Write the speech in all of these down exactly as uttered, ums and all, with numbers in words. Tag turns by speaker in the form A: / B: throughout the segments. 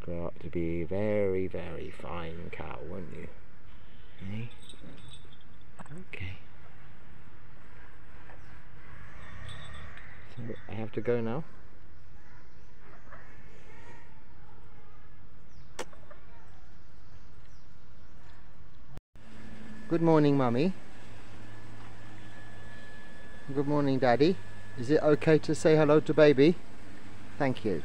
A: Grow up to be a very, very fine cow, won't you? Eh? Okay. So I have to go now. Good morning, Mummy. Good morning, Daddy. Is it okay to say hello to baby? Thank you.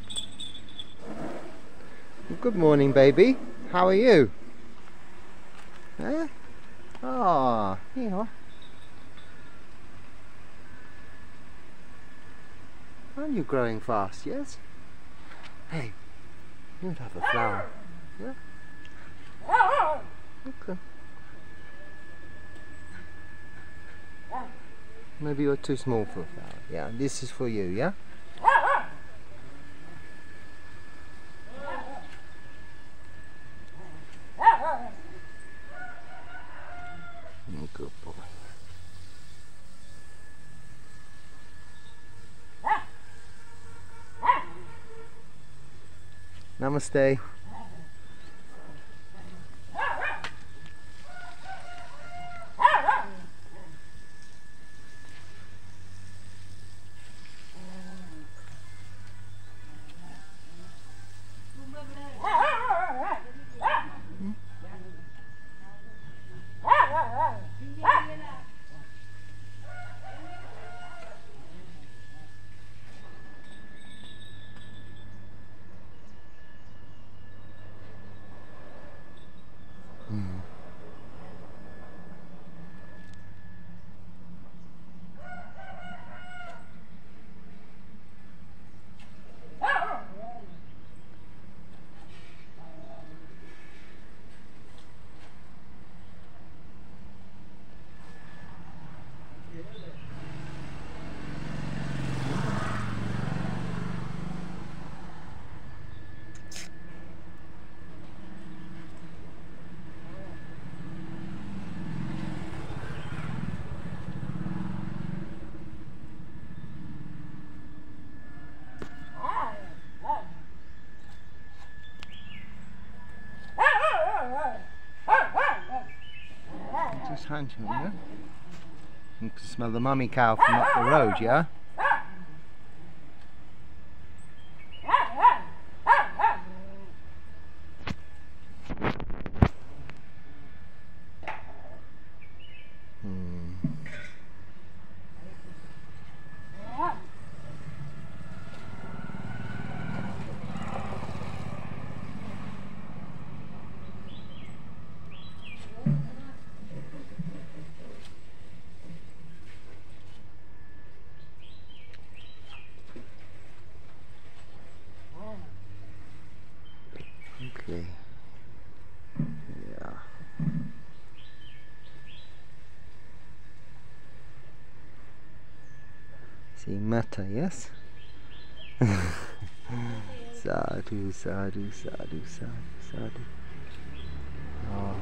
A: Good morning, baby. How are you? Eh? Ah, here you are. Aren't you growing fast, yes? Hey, you would have a flower. Yeah? Okay. Maybe you're too small for a flower. Yeah, this is for you, yeah? Good boy. Namaste. Just hand him, yeah? You can smell the mummy cow from up the road, yeah? Hmm. Okay. Yeah. See, metta, yes? Sadhu, sadhu, sadhu, sadhu, sadhu. Oh.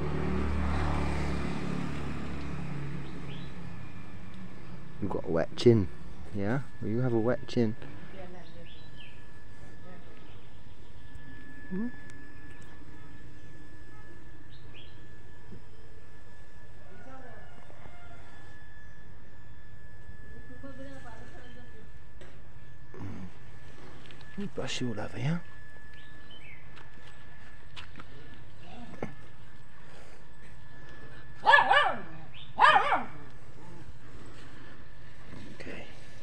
A: You've got a wet chin, yeah? Well, you have a wet chin. Hmm? Let me brush you all over, yeah? Okay.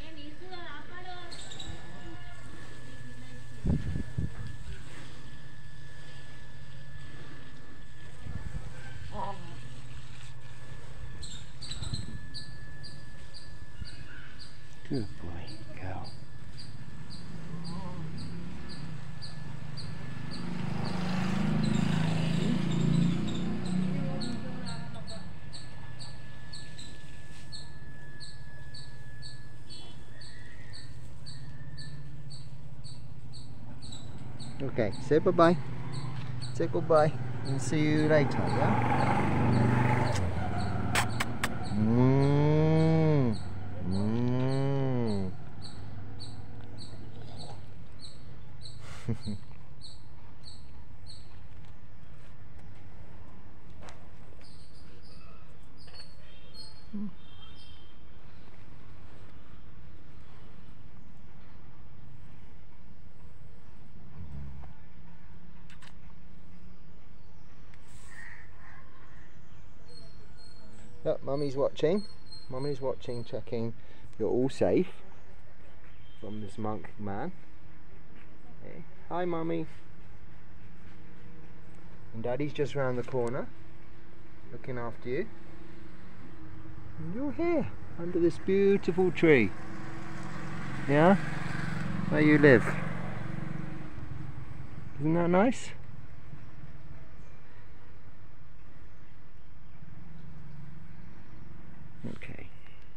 A: Good boy, go. Okay, say bye-bye. Say goodbye and see you later, yeah? Mmm. Mmm. Look, Mummy's watching. Mummy's watching, checking you're all safe from this monk man. Hey. Hi, Mummy. And Daddy's just round the corner, looking after you. And you're here, under this beautiful tree. Yeah? Where you live. Isn't that nice? Okay.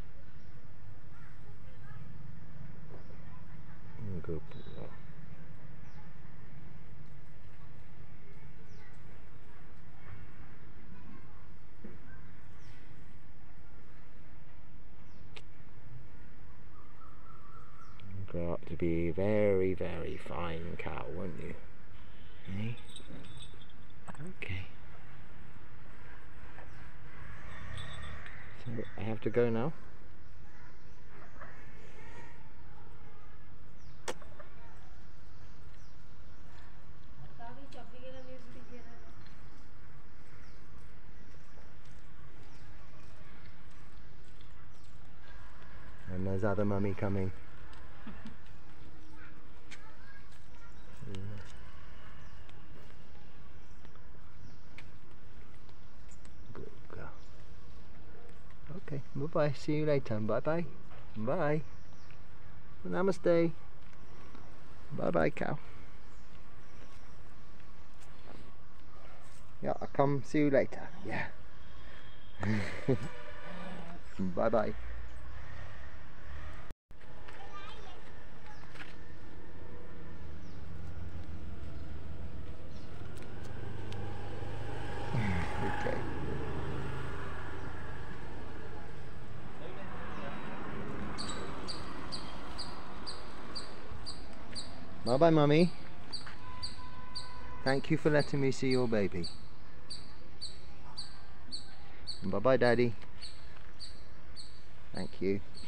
A: Good. Grow up to be a very, very fine cow, won't you? Eh? Okay. So I have to go now. And there's other Mummy coming. Good girl. Okay, bye bye. See you later. Bye bye. Bye. Namaste. Bye bye, cow. Yeah, I'll come see you later. Yeah. Bye bye. Okay. Bye bye, Mummy. Thank you for letting me see your baby. Bye bye, Daddy. Thank you.